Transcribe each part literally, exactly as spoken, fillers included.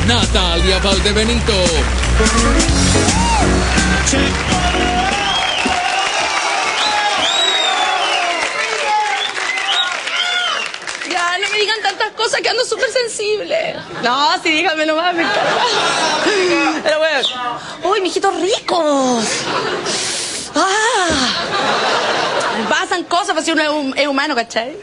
Natalia Valdebenito. Ya, no me digan tantas cosas que ando súper sensible. No, sí, díganme nomás, me encanta. Pero bueno. Uy, mijitos ricos. Ah. Me pasan cosas, pues si uno es, un, es humano, ¿cachai?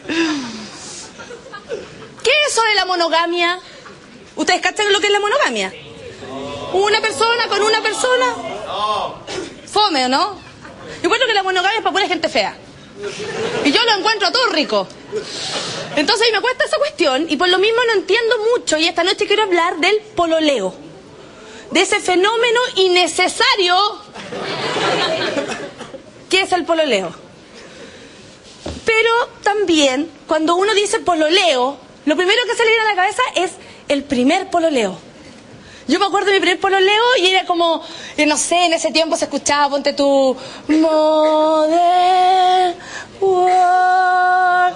¿Qué es eso de la monogamia? ¿Ustedes cachan lo que es la monogamia? ¿Una persona con una persona? Fome, ¿o no? Yo encuentro que la monogamia es para pura gente fea. Y yo lo encuentro a todo rico. Entonces me cuesta esa cuestión y por lo mismo no entiendo mucho. Y esta noche quiero hablar del pololeo. De ese fenómeno innecesario que es el pololeo. Pero también, cuando uno dice pololeo, lo primero que se le viene a la cabeza es el primer pololeo. Yo me acuerdo de mi primer pololeo y era como, eh, no sé, en ese tiempo se escuchaba, ponte tu Modern World,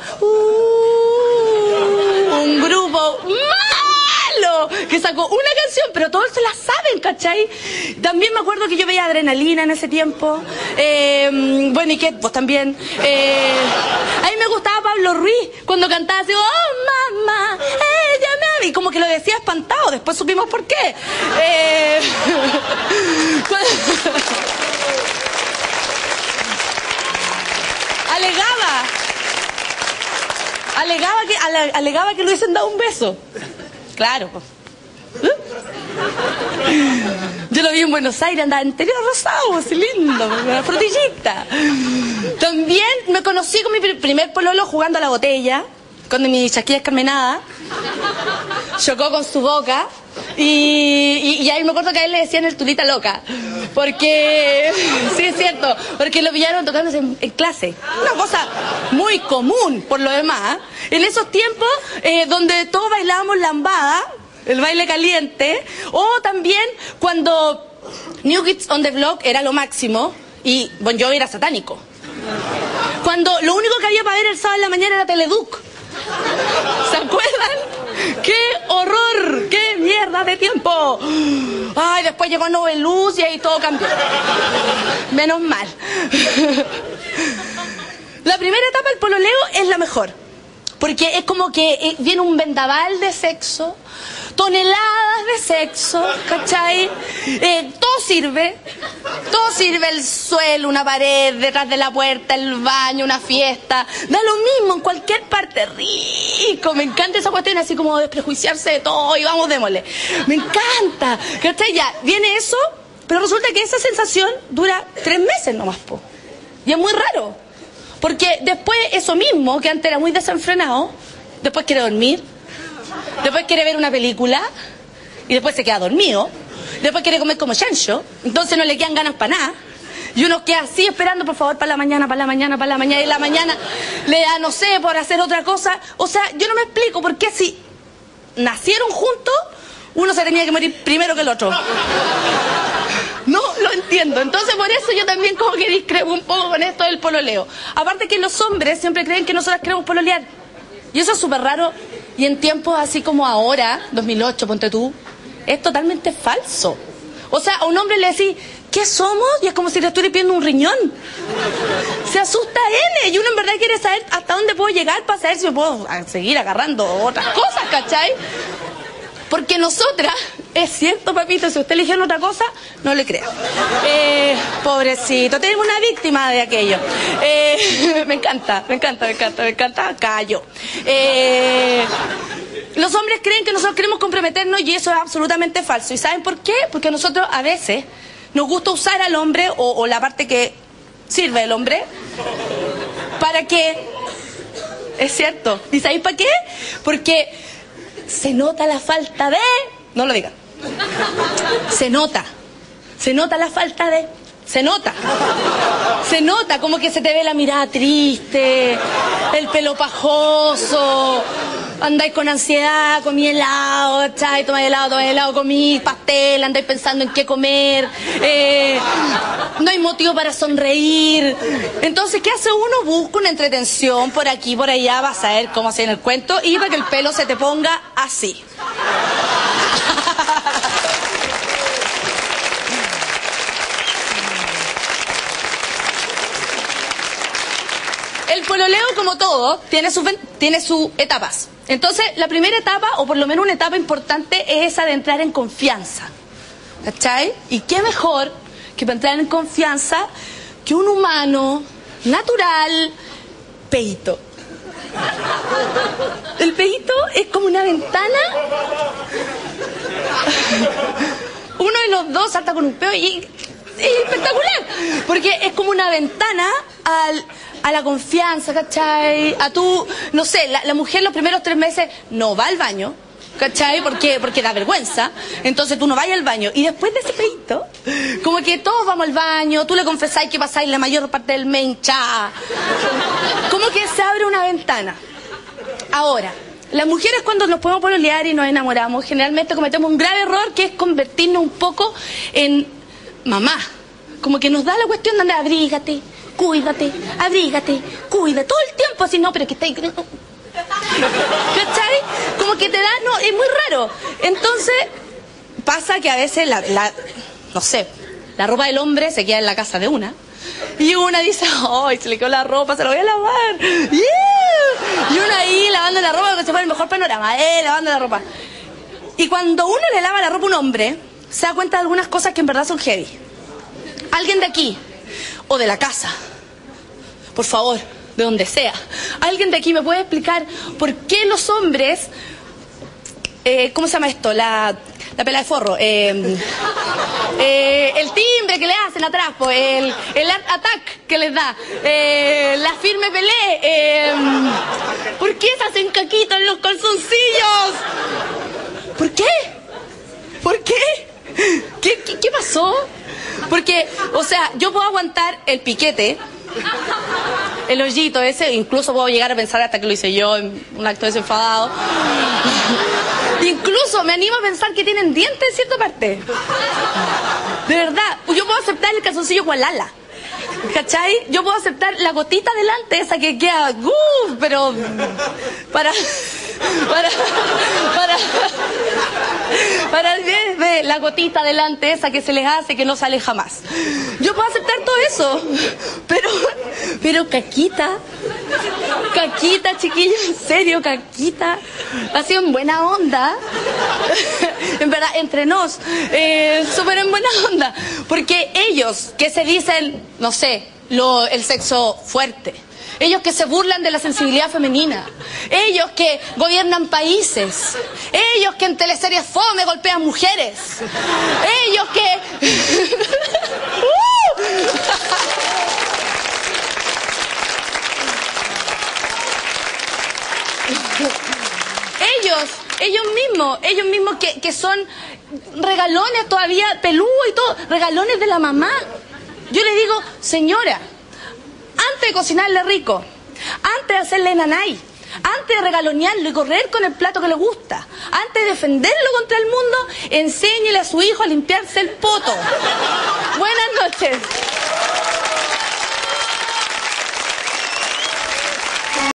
uh, un grupo malo que sacó una canción, pero todos se la saben, ¿cachai? También me acuerdo que yo veía Adrenalina en ese tiempo, eh, bueno, y que pues también, eh, a mí me gustaba Pablo Ruiz cuando cantaba así, oh mamá, ella me ama, y como que lo decía espantado, después supimos por qué. Eh, alegaba, alegaba que, ale, alegaba que le hubiesen dado un beso. Claro, pues. Yo lo vi en Buenos Aires, andaba entero rosado, así lindo, una frutillita. También me conocí con mi primer pololo jugando a la botella, con mi chaquilla escarmenada. Chocó con su boca y, y, y ahí me acuerdo que a él le decían el tulita loca. Porque, sí es cierto, porque lo pillaron tocándose en, en clase. Una cosa muy común, por lo demás. En esos tiempos eh, donde todos bailábamos lambada, el baile caliente, o también cuando New Kids on the Block era lo máximo y Bon Jovi era satánico. Cuando lo único que había para ver el sábado en la mañana era Teleduc. ¿Se acuerdan? ¡Qué horror! ¡Qué mierda de tiempo! Ay, después llegó Noveluz y ahí todo cambió. Menos mal. La primera etapa del pololeo es la mejor. Porque es como que viene un vendaval de sexo, toneladas de sexo, ¿cachai? Eh, todo sirve, todo sirve, el suelo, una pared, detrás de la puerta, el baño, una fiesta, da lo mismo en cualquier parte, rico, me encanta esa cuestión, así como desprejuiciarse de todo y vamos, démosle, me encanta, ¿cachai? Ya, viene eso, pero resulta que esa sensación dura tres meses nomás, po, y es muy raro. Porque después eso mismo, que antes era muy desenfrenado, después quiere dormir, después quiere ver una película, y después se queda dormido, después quiere comer como chancho, entonces no le quedan ganas para nada, y uno queda así esperando, por favor, para la mañana, para la mañana, para la mañana, y la mañana le da, no sé, por hacer otra cosa. O sea, yo no me explico por qué si nacieron juntos, uno se tenía que morir primero que el otro. No lo entiendo. Entonces por eso yo también como que discrepo un poco con esto del pololeo. Aparte que los hombres siempre creen que nosotras queremos pololear. Y eso es súper raro. Y en tiempos así como ahora, dos mil ocho, ponte tú, es totalmente falso. O sea, a un hombre le decís, ¿qué somos? Y es como si le estuviera pidiendo un riñón. Se asusta N. Y uno en verdad quiere saber hasta dónde puedo llegar para saber si me puedo seguir agarrando otras cosas, ¿cachai? Porque nosotras, es cierto, papito, si usted eligió otra cosa, no le crea. Eh, pobrecito, tenemos una víctima de aquello. Eh, me encanta, me encanta, me encanta, me encanta, callo. Eh, los hombres creen que nosotros queremos comprometernos y eso es absolutamente falso. ¿Y saben por qué? Porque a nosotros a veces nos gusta usar al hombre o, o la parte que sirve el hombre para que... Es cierto. ¿Y sabéis para qué? Porque... se nota la falta de... No lo digan. Se nota. Se nota la falta de... Se nota. Se nota como que se te ve la mirada triste, el pelo pajoso, andáis con ansiedad, comí helado, ¿cachai? Tomáis helado, tomáis helado, comí pastel, andáis pensando en qué comer, eh, no hay motivo para sonreír. Entonces, ¿qué hace uno? Busca una entretención por aquí, por allá, vas a ver cómo hacer el cuento y para que el pelo se te ponga así. pololeo, como todo, tiene sus tiene sus etapas. Entonces, la primera etapa, o por lo menos una etapa importante, es esa de entrar en confianza. ¿Cachai? Y qué mejor que para entrar en confianza que un humano natural peito. El peito es como una ventana. Uno de los dos salta con un peo y es espectacular, porque es como una ventana al, a la confianza, ¿cachai? A tú, no sé, la, la mujer los primeros tres meses no va al baño, ¿cachai? Porque, porque da vergüenza, entonces tú no vas al baño. Y después de ese peito, como que todos vamos al baño, tú le confesáis que pasáis la mayor parte del mes hinchada. Como que se abre una ventana. Ahora, las mujeres cuando nos podemos pololear y nos enamoramos, generalmente cometemos un grave error, que es convertirnos un poco en mamá. Como que nos da la cuestión de andar, abrígate, cuídate, abrígate, cuídate, todo el tiempo así, no, pero que está ahí. ¿Cachai? Como que te da, no, es muy raro. Entonces, pasa que a veces la, la no sé, la ropa del hombre se queda en la casa de una. Y una dice, ¡ay, se le quedó la ropa, se la voy a lavar! ¡Yeah! Y una ahí lavando la ropa, que se fue el mejor panorama, ¡eh, lavando la ropa! Y cuando uno le lava la ropa a un hombre, se da cuenta de algunas cosas que en verdad son heavy. Alguien de aquí, o de la casa, por favor, de donde sea, alguien de aquí me puede explicar por qué los hombres, eh, ¿cómo se llama esto? La... La pela de forro, eh, eh, el timbre que le hacen atrás, pues, el, el attack que les da, eh, la firme pelé, eh, ¿por qué se hacen caquitos en los calzoncillos? ¿Por qué? ¿Por qué? ¿Qué, qué, qué pasó? Porque, o sea, yo puedo aguantar el piquete, el hoyito ese, incluso puedo llegar a pensar hasta que lo hice yo en un acto desenfadado. Incluso me animo a pensar que tienen dientes en cierta parte. De verdad, yo puedo aceptar el calzoncillo con ala, ¿cachai? Yo puedo aceptar la gotita delante, esa que queda, uh, pero para, para, para, para, ve, ve, la gotita delante, esa que se les hace, que no sale jamás. Yo puedo aceptar todo eso, pero, pero caquita, caquita, chiquillos, en serio, caquita, ha sido en buena onda, en verdad, entre nos, eh, súper en buena onda, porque ellos que se dicen, no sé, lo, el sexo fuerte, ellos que se burlan de la sensibilidad femenina, ellos que gobiernan países, ellos que en teleseries fome golpean mujeres, ellos que... ellos, ellos mismos, ellos mismos que, que son regalones todavía, peludos y todo, regalones de la mamá. Yo le digo, señora, antes de cocinarle rico, antes de hacerle nanay, antes de regalonearlo y correr con el plato que le gusta, antes de defenderlo contra el mundo, enséñele a su hijo a limpiarse el poto. Buenas noches.